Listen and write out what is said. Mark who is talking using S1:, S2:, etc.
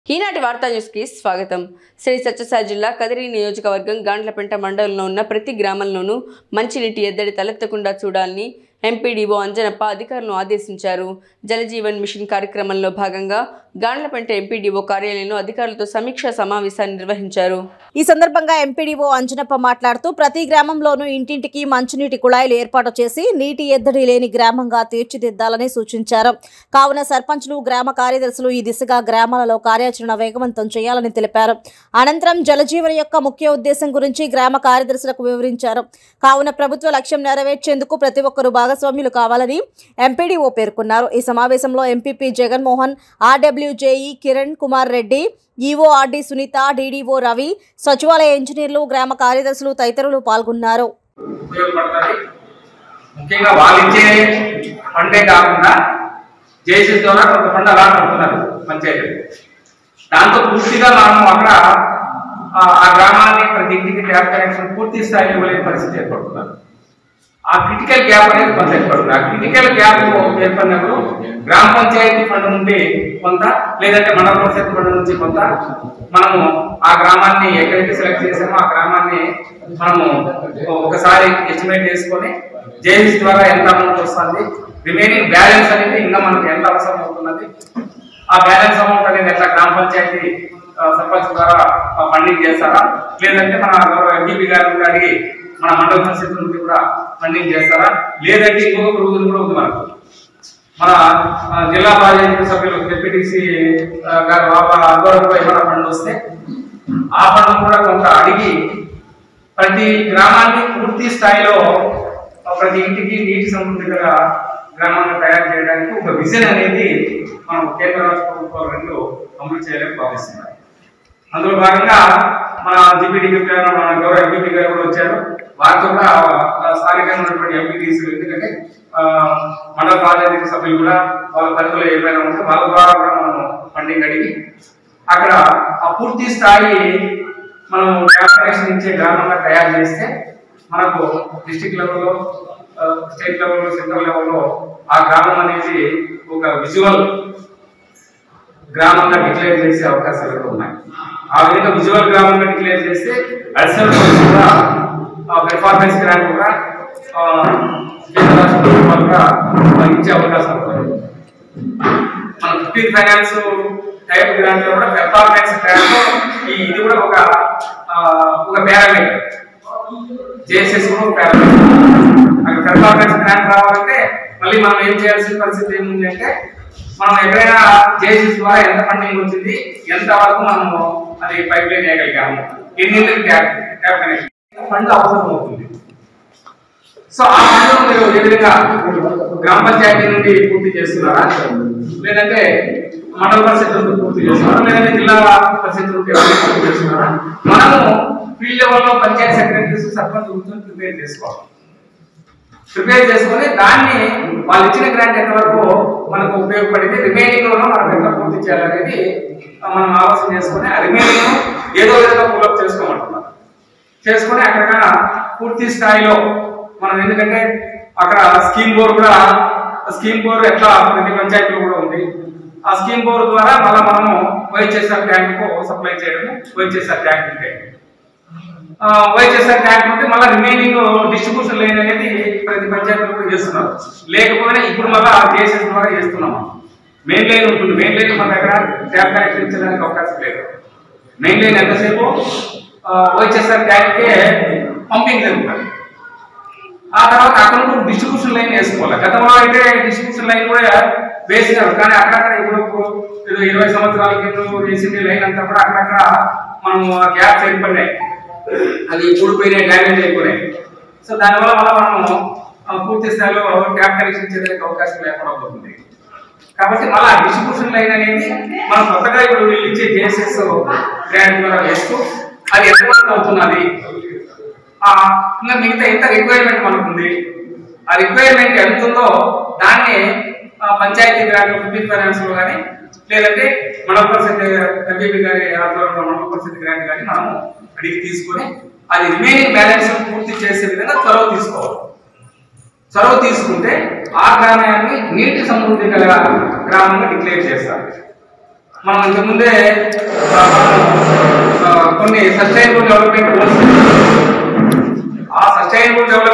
S1: ఈనాటి వార్తా న్యూస్కి స్వాగతం. శ్రీ సత్యసాయి జిల్లా కదిరి నియోజకవర్గం గాండ్లపెంట మండలంలో ఉన్న ప్రతి గ్రామంలోనూ మంచినీటి ఎద్దడి తలెత్తకుండా చూడాలని ఎంపీడీఓ అంజనప్ప అధికారులను ఆదేశించారు. జలజీవన్ మిషన్ కార్యక్రమంలో భాగంగా గాండ్లపెంట ఎంపీడీఓ కార్యాలయంలో అధికారులతో సమీక్షా సమావేశాన్ని నిర్వహించారు.
S2: ఈ సందర్భంగా ఎంపీడీఓ అంజనప్ప మాట్లాడుతూ ప్రతి గ్రామంలోనూ ఇంటింటికి మంచినీటి కుళాయిలు ఏర్పాటు చేసి నీటి ఎద్దడి లేని గ్రామంగా తీర్చిదిద్దాలని సూచించారు. కావున సర్పంచ్లు, గ్రామ కార్యదర్శులు ఈ దిశగా గ్రామాలలో కార్యాచరణ వేగవంతం చేయాలని తెలిపారు. అనంతరం జలజీవన యొక్క ముఖ్య ఉద్దేశం గురించి గ్రామ కార్యదర్శులకు వివరించారు. కావున ప్రభుత్వ లక్ష్యం నెరవేర్చేందుకు ప్రతి ఒక్కరూ భాగస్వామ్యులు కావాలని ఎంపీడీఓ పేర్కొన్నారు. ఈ సమావేశంలో MPP Jaganmohan, RWJE Kiran Kumar Reddy, EORD Sunitha, DDO Ravi, సచివాలయ ఇంజనీర్లు, గ్రామ కార్యదర్శులు తదితరులు పాల్గొన్నారు.
S3: ముఖ్యంగా వాళ్ళిచ్చే ఫండే కాకుండా జేసీస్ ద్వారా కొంత ఫండ్ అలా పడుతున్నారు పంచాయతీ. దాంతో పూర్తిగా మనం అక్కడ ఆ గ్రామాన్ని ప్రతి ఇంటికి ట్యాప్ కనెక్షన్ పూర్తి స్థాయిలో ఇవ్వలేని పరిస్థితి ఏర్పడుతున్నారు. ఆ క్రిటికల్ గ్యాప్ అనేది కొంత ఏర్పడుతుంది. ఆ క్రిటికల్ గ్యాప్ ఏర్పడినప్పుడు గ్రామ పంచాయతీ ఫండ్ నుండి కొంత, లేదంటే మండల పరిషత్ ఫండ్ నుంచి కొంత మనము ఆ గ్రామాన్ని ఎక్కడైతే సెలెక్ట్ చేసామో ఆ గ్రామాన్ని మనము ఒకసారి ఎస్టిమేట్ చేసుకొని జేఎస్ ద్వారా ఎంత అమౌంట్ వస్తుంది, రిమైనింగ్ బ్యాలెన్స్ అనేది ఇంకా మనకు ఎంత అవసరం అవుతున్నది, ఆ బ్యాలెన్స్ అమౌంట్ అనేది ఎట్లా గ్రామ పంచాయతీ సర్పంచ్ ద్వారా ఫండింగ్ చేస్తారా, లేదంటే మన ఎంపీపీ గారు అడిగి మన మండల పరిషత్ నుంచి కూడా ఫండింగ్ చేస్తారా, లేదంటే ఇంకొక రోజులు కూడా ఉంది మనకు. మన జిల్లా ప్రాజెక్టు సభ్యులు డిప్యూటీసీ గారు ఆధ్వర్యంలో ఏమైనా ఫండ్ వస్తే ఆ ఫండ్ కూడా కొంత అడిగి ప్రతి గ్రామాన్ని పూర్తి స్థాయిలో ప్రతి ఇంటికి నీటి సమృద్ధిగా గ్రామాన్ని తయారు చేయడానికి ఒక విజన్ అనేది మనం కేంద్ర రాష్ట్ర ప్రభుత్వాలు రెండు అమలు చేయాలని భావిస్తున్నాయి. అందులో భాగంగా మన జిపిడిపి గారు, మన గౌరవ ఎంపీపీ గారు కూడా వచ్చారు. వారితో కూడా స్థానికంగా ఉన్నటువంటి ఎంపీటీసీలు, ఎందుకంటే మండల ప్రాజెక్టు సభ్యులు కూడా వాళ్ళ పరిధిలో ఏమైనా ఉంటే వాళ్ళ ద్వారా కూడా మనం ఫండింగ్ అడిగి అక్కడ ఆ పూర్తి స్థాయి మనం ట్యాప్ కనెక్షన్ ఇచ్చే గ్రామంగా తయారు చేస్తే మనకు డిస్ట్రిక్ట్ లెవెల్లో, స్టేట్ లెవెల్లో, సెంట్రల్ లెవెల్లో ఆ గ్రామం అనేది ఒక విజువల్ గ్రామంగా డిక్లేర్ చేసే అవకాశాలు కూడా ఉన్నాయి. ఆ విధంగా విజువల్ గ్రామంగా డిక్లేర్ చేస్తే అడిషనల్ కూడా పెర్ఫార్మెన్స్ గ్రాంట్ కూడా కేంద్ర రాష్ట్ర ప్రభుత్వాలు కూడా ఇచ్చే అవకాశం ఉంటుంది. మన 15 ఫైనాన్స్ టైప్ గ్రాంట్ లో కూడా పెర్ఫార్మెన్స్ గ్రాంట్ ఇది కూడా ఒక పారామీటర్, జేఎస్ఎస్ కూడా ఒక పారామీటర్. అక్కడ పెర్ఫార్మెన్స్ గ్రాంట్ రావాలంటే మళ్ళీ మనం ఏం చేయాల్సిన పరిస్థితి ఏముంది అంటే, మనం ఎక్కడైనా జేఎస్ఎస్ ద్వారా ఎంత ఫండింగ్ వచ్చింది, ఎంత వరకు మనము అది పైప్ లైన్ వేయగలిగాము, ఎన్ని ట్యాప్ కనెక్షన్ ఫండ్ అవసరం అవుతుంది. సో ఆ ఫండ్ మీరు ఏ విధంగా గ్రామ పంచాయతీ నుండి పూర్తి చేస్తున్నారా, లేదంటే మండల పరిషత్ నుండి పూర్తి చేస్తున్నారా, లేదంటే జిల్లా పరిషత్ నుండి పూర్తి చేస్తున్నారా? మనము ఫీల్డ్ లెవెల్లో పంచాయతీ సెక్రటరీస్, సర్పంచ్ ప్రిపేర్ చేసుకొని దాన్ని వాళ్ళు ఇచ్చిన గ్రాంట్ ఎంతవరకు మనకు ఉపయోగపడింది, రిమైనింగ్ లో మనం ఎట్లా పూర్తి చేయాలనేది మనం ఆలోచన చేసుకొని ఆ రిమైనింగ్ ఏదో విధంగా పూలప్ చేసుకోమంటున్నాం. చేసుకొని అక్కడ పూర్తి స్థాయిలో మనం, ఎందుకంటే అక్కడ స్కీమ్ బోర్డు కూడా, స్కీమ్ బోర్డు ఎట్లా ప్రతి పంచాయతీలో కూడా ఉంది. ఆ స్కీమ్ బోర్డు ద్వారా మళ్ళీ మనము వైఎస్ఆర్ ట్యాంక్ సప్లై చేయడము, వైఎస్ఆర్ ట్యాంక్ ఉంటే వైఎస్ఆర్ ట్యాంక్ ఉంటే మళ్ళీ రిమైనింగ్ డిస్ట్రిబ్యూషన్ లైన్ అనేది ప్రతి పంచాయతీలో కూడా చేస్తున్నారు. లేకపోయినా ఇప్పుడు మళ్ళీ జేఎస్ఎస్ ద్వారా చేస్తున్నాము. మెయిన్ లైన్ ఉంటుంది, మెయిన్ లైన్ మన దగ్గర ట్యాప్ కనెక్షన్ ఇచ్చడానికి అవకాశం లేదు. మెయిన్ లైన్ ఎంతసేపు వైఎస్ఆర్ ట్యాంక్కే పంపింగ్ జరుగుతుంది. ఆ తర్వాత అక్కడ డిస్ట్రిబ్యూషన్ లైన్ వేసుకోవాలి. గతంలో అయితే డిస్ట్రిబ్యూషన్ లైన్ కూడా వేసినారు, కానీ అక్కడక్కడ ఇప్పుడు ఏదో 20 సంవత్సరాల కింద వేసింది లైన్ అంతా కూడా అక్కడక్కడ మనం గ్యాప్స్ ఏర్పడినాయి, అది కూడిపోయినాయి, డ్యామేజ్ అయిపోయినాయి. సో దానివల్ల మనము పూర్తి స్థాయిలో ట్యాప్ కనెక్షన్ ఇచ్చేదానికి అవకాశం లేకుండా పోతుంది. కాబట్టి మళ్ళీ డిస్ట్రిబ్యూషన్ లైన్ అనేది మనం కొత్తగా ఇప్పుడు వీళ్ళు ఇచ్చే జేఎస్ఎస్ గ్రాంట్ ద్వారా వేస్తూ అది ఎంతవరకు అవుతున్నది, ఇంకా మిగతా ఎంత రిక్వైర్మెంట్ మనకు ఉంది, ఆ రిక్వైర్మెంట్ ఎంత ఉందో దాన్ని పంచాయతీ గ్రాంట్ 15 ఫైనాన్స్ లో కానీ, లేదంటే మండల పరిషత్ ఎంపీపీ గారి ఆధ్వర్యంలో మండల పరిషత్ గ్రాంట్ కానీ మనము అడిగి తీసుకొని అది రిమైనింగ్ బ్యాలెన్స్ పూర్తి చేసే విధంగా చొరవ తీసుకోవాలి. చొరవ తీసుకుంటే ఆ గ్రామాన్ని నీటి సమృద్ధి గల గ్రామంగా డిక్లేర్ చేస్తారు. మనం ఇంతకుముందే కొన్ని సస్టైనబుల్ డెవలప్మెంట్ గోల్స్, ఆ సస్టైనబుల్ డెవలప్మెంట్